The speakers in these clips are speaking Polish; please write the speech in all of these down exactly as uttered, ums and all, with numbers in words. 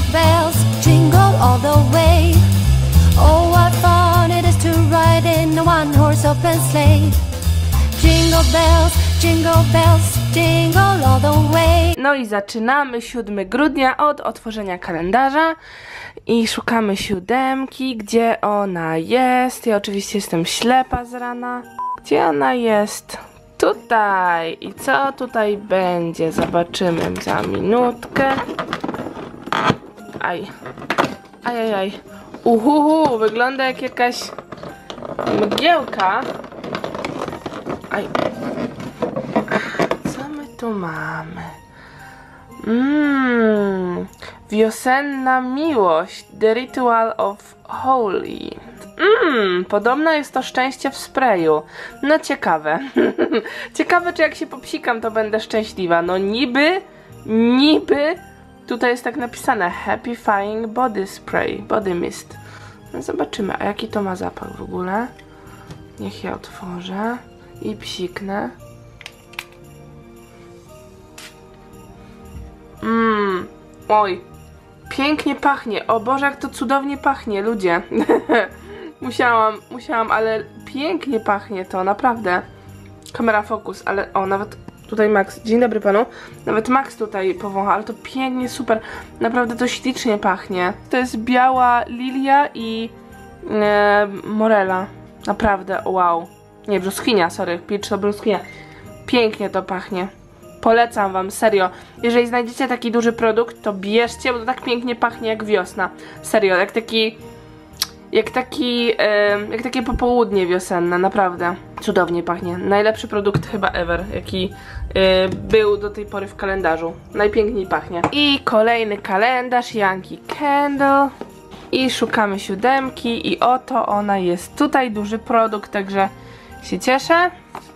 bells, jingle all the way. Oh, what fun it is to ride in a one-horse open sleigh. Jingle bells, jingle bells, jingle all the way. No i zaczynamy siódmego grudnia od otworzenia kalendarza i szukamy siódemki, gdzie ona jest. Ja oczywiście jestem ślepa z rana. Gdzie ona jest? Tutaj. I co tutaj będzie? Zobaczymy za minutkę. Aj. Ajajaj. Uhuhu, wygląda jak jakaś mgiełka. Aj. Co my tu mamy? Mmm. Wiosenna miłość. The Ritual of Holy. Mmm, podobno jest to szczęście w sprayu. No ciekawe. Ciekawe, czy jak się popsikam, to będę szczęśliwa. No niby, niby tutaj jest tak napisane Happifying Body Spray, Body Mist. No zobaczymy, a jaki to ma zapach w ogóle. Niech ja otworzę i psiknę. Mmm, oj, pięknie pachnie. O Boże, jak to cudownie pachnie, ludzie. Musiałam, musiałam, ale pięknie pachnie to, naprawdę. Kamera fokus, ale o, nawet tutaj Max, dzień dobry panu. Nawet Max tutaj powącha, ale to pięknie, super. Naprawdę to ślicznie pachnie. To jest biała lilia i e, morela. Naprawdę, wow. Nie, brzoskwinia, sorry, pilcz to brzoskwinia. Pięknie to pachnie. Polecam wam, serio. Jeżeli znajdziecie taki duży produkt, to bierzcie, bo to tak pięknie pachnie jak wiosna. Serio, jak taki... Jak taki, yy, jak takie popołudnie wiosenne, naprawdę. Cudownie pachnie. Najlepszy produkt chyba ever, jaki yy, był do tej pory w kalendarzu. Najpiękniej pachnie. I kolejny kalendarz, Yankee Candle. I szukamy siódemki i oto ona jest. Tutaj duży produkt, także się cieszę.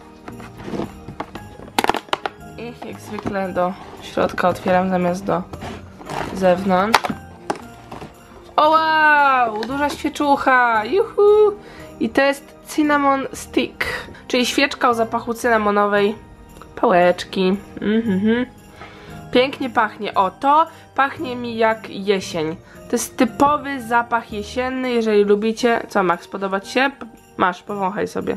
I jak zwykle do środka otwieram zamiast do zewnątrz. O wow, duża świeczucha, juhu! I to jest cinnamon stick, czyli świeczka o zapachu cynamonowej pałeczki. Mhm. Pięknie pachnie. O, to pachnie mi jak jesień. To jest typowy zapach jesienny, jeżeli lubicie. Co, Max, podoba ci się? Masz, powąchaj sobie.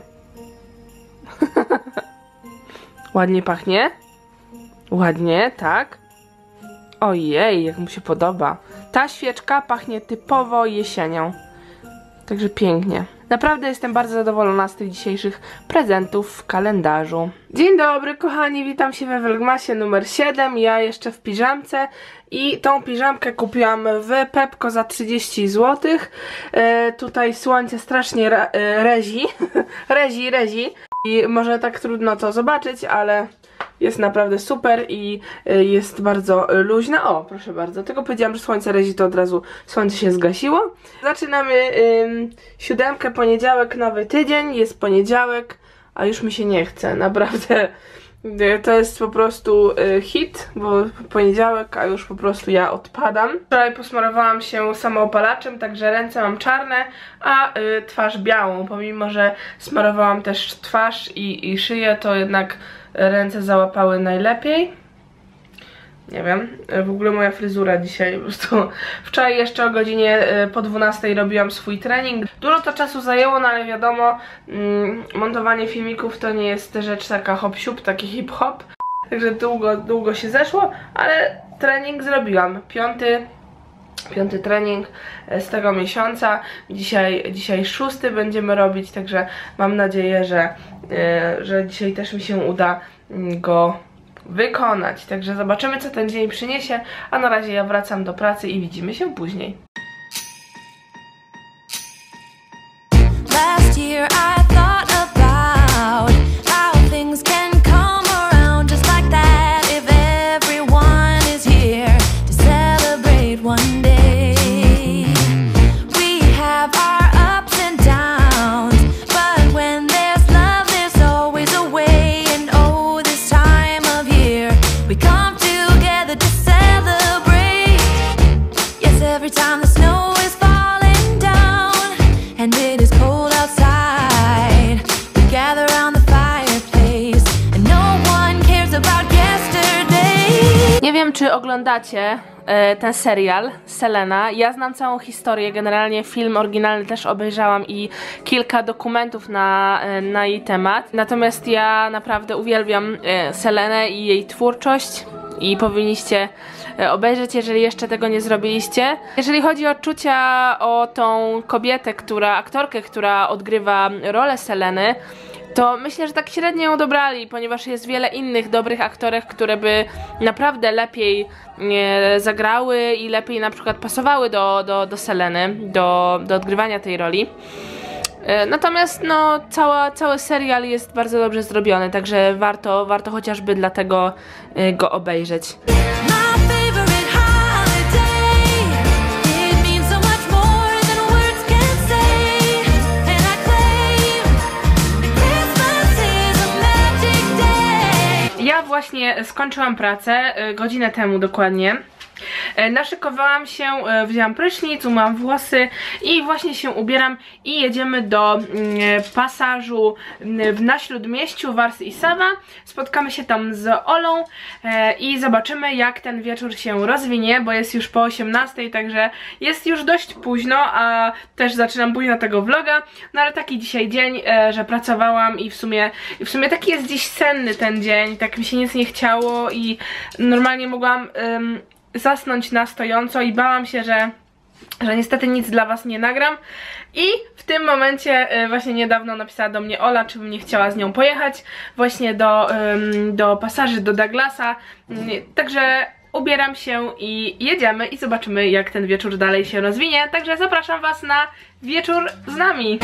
Ładnie pachnie? Ładnie, tak? Ojej, jak mu się podoba. Ta świeczka pachnie typowo jesienią. Także pięknie. Naprawdę jestem bardzo zadowolona z tych dzisiejszych prezentów w kalendarzu. Dzień dobry kochani, witam się we Vlogmasie numer siedem. Ja jeszcze w piżamce i tą piżamkę kupiłam w Pepko za trzydzieści złotych. E, tutaj słońce strasznie re, e, rezi. rezi, rezi. I może tak trudno to zobaczyć, ale jest naprawdę super i jest bardzo luźna. O, proszę bardzo, tylko powiedziałam, że słońce rezi, to od razu słońce się zgasiło. Zaczynamy ym, siódemkę, poniedziałek, nowy tydzień, jest poniedziałek, a już mi się nie chce, naprawdę. To jest po prostu y, hit, bo poniedziałek, a już po prostu ja odpadam. Wczoraj posmarowałam się samoopalaczem, także ręce mam czarne, a y, twarz białą. Pomimo, że smarowałam też twarz i, i szyję, to jednak ręce załapały najlepiej. Nie wiem, w ogóle moja fryzura dzisiaj po prostu. Wczoraj jeszcze o godzinie po dwunastej robiłam swój trening. Dużo to czasu zajęło, no ale wiadomo, mm, montowanie filmików to nie jest rzecz taka hop-siup, taki hip-hop. Także długo, długo się zeszło, ale trening zrobiłam. Piąty, piąty trening z tego miesiąca. Dzisiaj, dzisiaj szósty będziemy robić, także mam nadzieję, że, yy, że dzisiaj też mi się uda go wykonać. Także zobaczymy, co ten dzień przyniesie, a na razie ja wracam do pracy i widzimy się później. Last year I thought about how things can come around just like that if everyone is here to celebrate one day. We have our ups and downs, but when there's love there's always a way, and oh, this time of year we come together to celebrate. Yes, every time the snow is falling down and it is cold outside, we gather around the fireplace and no one cares about yesterday. Nie wiem, czy oglądacie e, ten serial Selena. Ja znam całą historię, generalnie film oryginalny też obejrzałam i kilka dokumentów na, e, na jej temat. Natomiast ja naprawdę uwielbiam e, Selenę i jej twórczość i powinniście e, obejrzeć, jeżeli jeszcze tego nie zrobiliście. Jeżeli chodzi o odczucia o tą kobietę, która, aktorkę, która odgrywa rolę Seleny, to myślę, że tak średnio ją dobrali, ponieważ jest wiele innych dobrych aktorek, które by naprawdę lepiej e, zagrały i lepiej na przykład pasowały do, do, do Seleny, do, do odgrywania tej roli. E, natomiast no, cała, cały serial jest bardzo dobrze zrobiony, także warto, warto chociażby dlatego e, go obejrzeć. Ja właśnie skończyłam pracę, godzinę temu dokładnie. Naszykowałam się, wzięłam prysznic, umyłam włosy i właśnie się ubieram i jedziemy do pasażu na Śródmieściu Wars i Sawa. Spotkamy się tam z Olą i zobaczymy, jak ten wieczór się rozwinie, bo jest już po osiemnastej, także jest już dość późno, a też zaczynam późno tego vloga. No ale taki dzisiaj dzień, że pracowałam i w sumie, i w sumie taki jest dziś senny ten dzień, tak mi się nic nie chciało i normalnie mogłam um, zasnąć na stojąco i bałam się, że, że niestety nic dla was nie nagram. I w tym momencie y, właśnie niedawno napisała do mnie Ola, czy bym nie chciała z nią pojechać właśnie do, ym, do pasaży, do Douglasa. Y, także ubieram się i jedziemy i zobaczymy, jak ten wieczór dalej się rozwinie. Także zapraszam was na wieczór z nami.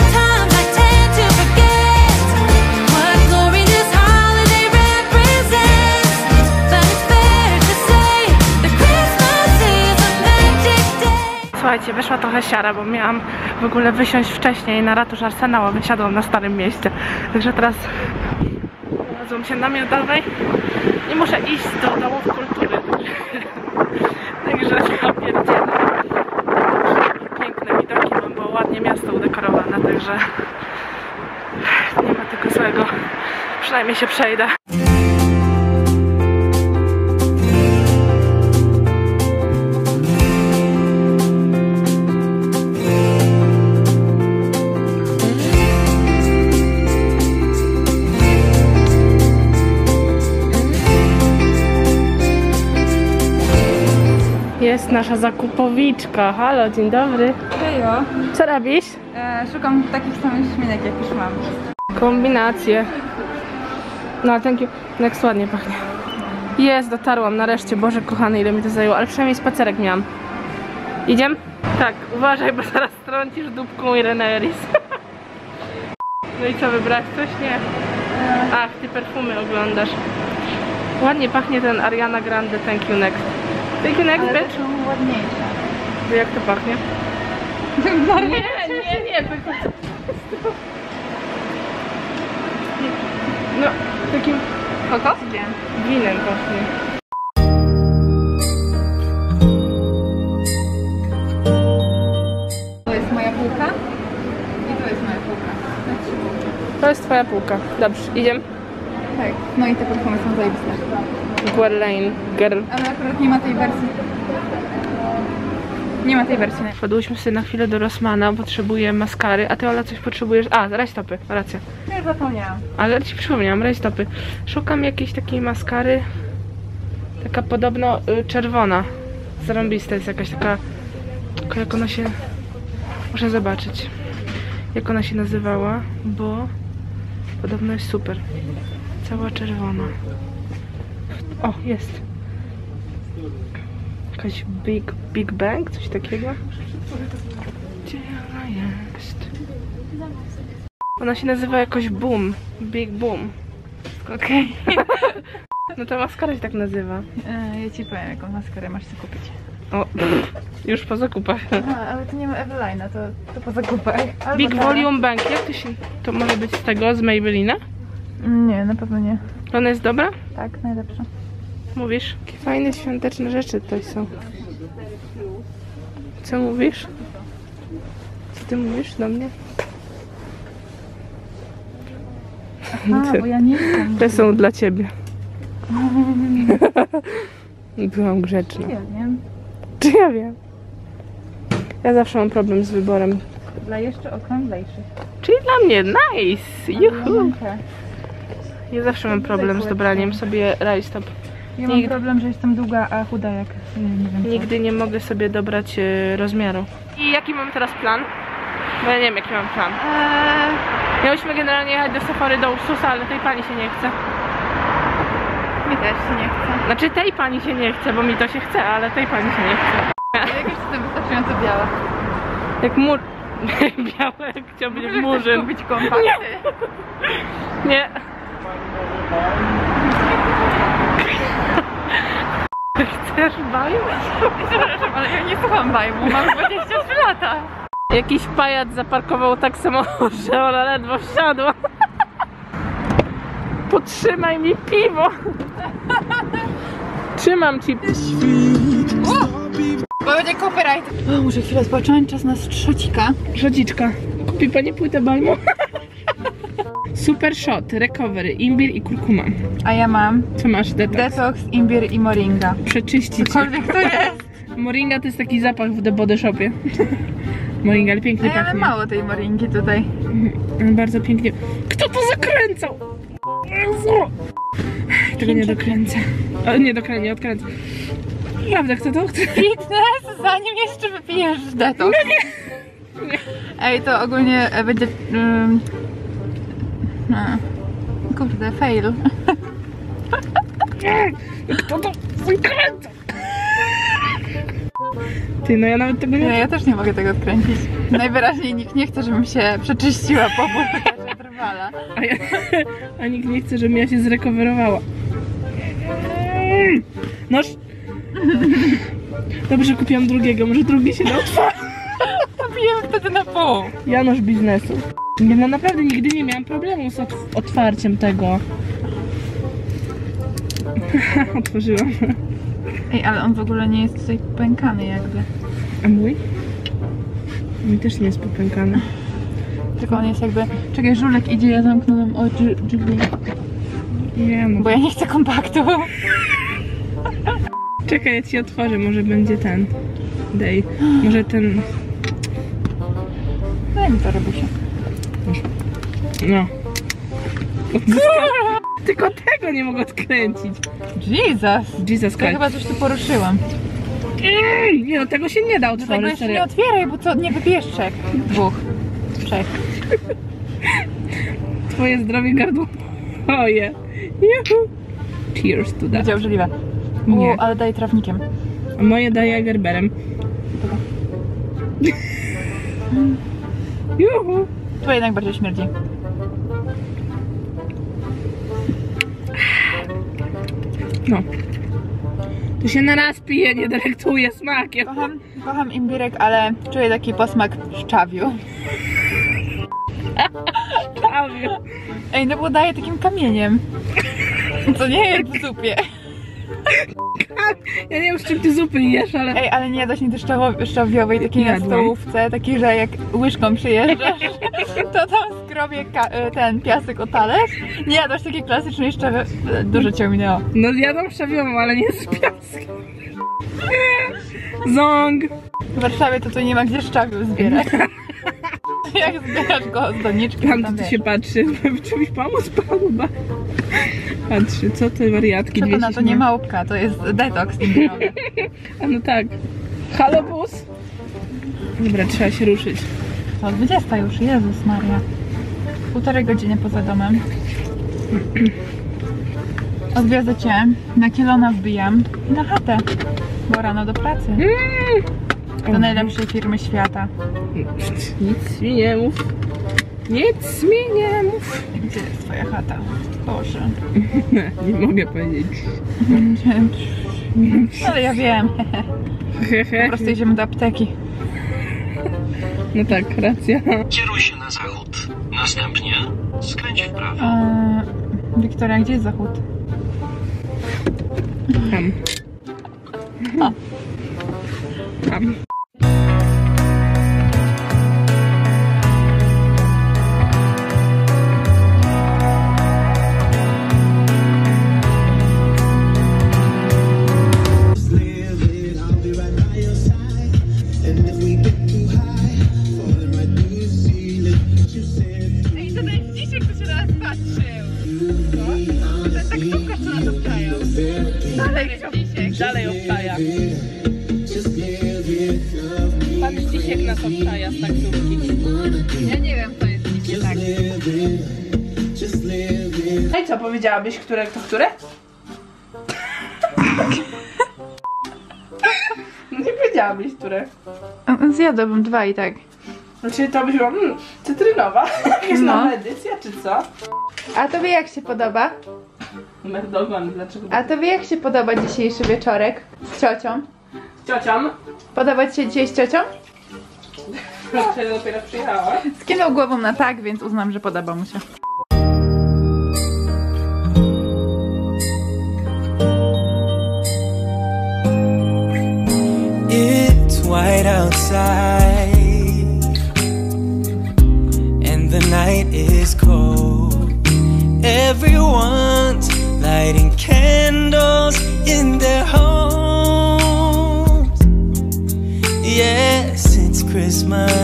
Słuchajcie, wyszła trochę siara, bo miałam w ogóle wysiąść wcześniej na ratusz Arsenału, wysiadłam na Starym Mieście. Także teraz znalazłam się namiotowej i muszę iść do domów kultury. Także ja pierdzielę. Piękne widoki mam, bo ładnie miasto udekorowane, także nie ma tego złego. Przynajmniej się przejdę. Jest nasza zakupowiczka. Halo, dzień dobry. Hejo. Co robisz? E, szukam takich samych szminek, jak już mam. Kombinacje. No, thank you. Next ładnie pachnie. Jest, dotarłam nareszcie. Boże kochany, ile mi to zajęło, ale przynajmniej spacerek miałam. Idziemy? Tak, uważaj, bo zaraz trącisz dupką Irenę Eris. No i co, wybrać coś? Nie. Ach, ty perfumy oglądasz. Ładnie pachnie ten Ariana Grande Thank You Next. Thank you next, ale bitch. są ładniejsze. Jak to pachnie? Nie, nie, nie. No, takim Kokos? winem pachnie. To jest moja półka i to jest moja półka. To jest twoja półka. Dobrze, idziemy. Tak, no i te perfumy są zajebiste. Guerlain, girl. Ale akurat nie ma tej wersji. Nie ma tej wersji. Wpadłyśmy sobie na chwilę do Rossmana, potrzebuję maskary, a ty Ola coś potrzebujesz? A, rajstopy, racja. Nie, zapomniałam. Ale ci przypomniałam, rajstopy. Szukam jakiejś takiej maskary, taka podobno y, czerwona. Zarąbista jest jakaś taka, tylko jak ona się, muszę zobaczyć, jak ona się nazywała, bo podobno jest super. Cała czerwona. O, jest. Jakaś Big, Big Bang? Coś takiego? Gdzie ona jest? Ona się nazywa jakoś Boom. Big Boom. Okej. Okay. No ta maskara się tak nazywa. E, ja ci powiem, jaką maskarę masz sobie kupić. O, już po zakupach. Aha, ale to nie ma Evelina, to, to po zakupach. Albo Big ta. Volume Bank. Jak to się... To może być z tego, z Maybellina? Nie, na pewno nie. Ona jest dobra? Tak, najlepsza. Mówisz? Jakie fajne, świąteczne rzeczy tutaj są. Co mówisz? Co ty mówisz do mnie? Aha, bo ja nie jestem. Te są dla ciebie. Byłam grzeczna. Ja wiem. Czy ja wiem? Ja zawsze mam problem z wyborem. Dla jeszcze okrąglejszych. Czyli dla mnie, nice! Juhu! Lemonkę. Ja zawsze mam problem z dobraniem sobie rajstop. Ja mam Nigdy- problem, że jestem długa, a chuda jak nie wiem co. Nigdy nie mogę sobie dobrać e, rozmiaru. I jaki mam teraz plan? Bo ja nie wiem, jaki mam plan. Eee, Miałyśmy generalnie jechać do Safari do Ursusa, ale tej pani się nie chce. mi też się nie chce. Znaczy tej pani się nie chce, bo mi to się chce, ale tej pani się nie chce. Ja jakoś jestem wystarczająco biała. Jak mur... Białe, jak chciał być Możesz murzyn. kupić kompakty. Nie. Chcesz baju? Przepraszam, ale ja nie słucham bajmu, mam dwadzieścia trzy lata. Jakiś pajac zaparkował tak samochód, że ona ledwo wsiadła. Potrzymaj mi piwo. Trzymam ci. Bo będzie copyright. O, muszę chwilę spocząć, czas na strzocika. Rzodziczka. Kupi pani płytę bajmu? Super shot, recovery, imbir i kurkuma. A ja mam Co masz? Detox. detox, imbir i moringa. Przeczyścić. Cokolwiek to jest. Moringa to jest taki zapach w The Body Shopie. Moringa, ale pięknie Ej, ale pachnie. mało tej moringi tutaj. Mhm, bardzo pięknie. Kto to zakręcał? Jezu! Tego nie dokręcę. O, nie dokręcę, nie odkręcę. Prawda, kto to chce? Fitness, zanim jeszcze wypijesz detox. Ej, to ogólnie e, będzie... Um, no, kurde, fail. Kto to zakręca? Ty, no ja nawet tego Nie, nie... ja też nie mogę tego odkręcić. Najwyraźniej nikt nie chce, żebym się przeczyściła po bólu trwala. A, ja... A nikt nie chce, żebym ja się zrekowerowała. Noż... Dobrze, kupiłam drugiego, może drugi się da otworzyć. To pijemy wtedy na pół. Janusz biznesu. Nie, no naprawdę nigdy nie miałam problemu z otw otwarciem tego. Otworzyłam. Ej, ale on w ogóle nie jest tutaj pękany jakby. A mój? Mój też nie jest popękany. Tylko on jest jakby... Czekaj, żulek idzie, ja zamknąłem oczy, drzwi. Nie no. Bo ja nie chcę kompaktu. Czekaj, ja ci otworzę, może będzie ten. Dej. Może ten... Daj mi to, Rebusie. No. Tylko tego nie mogę odkręcić. Jesus! Jesus To Christ. chyba coś tu poruszyłam. Ej, nie no, tego się nie da Do tego otworzyć, jeszcze nie serio. otwieraj, bo co, nie wypijesz trzech. Dwóch. Trzech. Twoje zdrowie gardło. Oje. Juhu. Cheers to that. Będzie obrzydliwe. Nie. U, ale daj trawnikiem. A moje daje gerberem. Juhu. Twoje jednak bardziej śmierdzi. No. Tu się na raz pije, nie delektuje smakiem. Kocham, kocham imbirek, ale czuję taki posmak szczawiu. Prawie. Ej, no bo daje takim kamieniem. To nie jest w zupie. Ja nie wiem, z czym ty zupy jesz, ale... Ej, ale nie jadłaś nigdy szczawo- szczawiowej, takiej na Jadłam. stołówce, takiej, że jak łyżką przyjeżdżasz, to tam skrobie ka- ten piasek o talerz. Nie jadłaś takiej klasycznej szczawie... Dużo cię minęło. No jadłam szczawiową, ale nie z piaskiem. Ząg. W Warszawie to tu nie ma gdzie szczawiu zbierać. Jak zbierasz go z doniczki, Tam to tam tu wiesz. się patrzy, czy mi pomóc, panuba. Patrzy, co te wariatki Co to na to dwieście nie małpka, to jest detoks imbirowy. A no tak. Halo bus. Dobra, trzeba się ruszyć. To dwudziesta już, Jezus Maria. Półtorej godziny poza domem. Odwiozę cię, na kielona wbijam i na chatę, bo rano do pracy. Mm. Do najlepszej firmy świata. Nic mi nie mów. Nic mi nie mów. Gdzie jest twoja chata? Boże. Nie mogę powiedzieć. Ale ja wiem. Po prostu idziemy do apteki. No tak, racja. Kieruj się na zachód. Następnie skręć w prawo. Eee, Wiktoria, gdzie jest zachód? Tam. A. Tam. dalej obczaja. Pan Zdzisiek nas obczaja z taksówki. Ja nie wiem, kto jest dzisiaj tak. No i co, powiedziałabyś, które to które? Nie powiedziałabyś, które. Zjadłabym dwa i tak. Znaczy to byś była mm, cytrynowa, jakaś No. nowa edycja, czy co? A tobie jak się podoba? Merdogan, dlaczego? A tobie jak się podoba dzisiejszy wieczorek z ciocią? Z ciocią? Podoba ci się dzisiaj z ciocią? Ciocia dopiero przyjechała. Skinął głową na tak, więc uznam, że podoba mu się. It's white outside and the night is cold. Everyone's lighting candles in their homes. Yes, it's Christmas.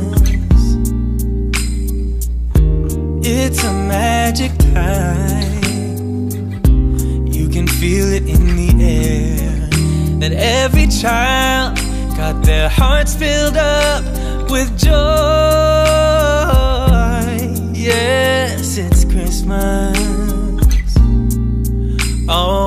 It's a magic time. You can feel it in the air, that every child got their hearts filled up with joy. Yes, it's Christmas. Oh,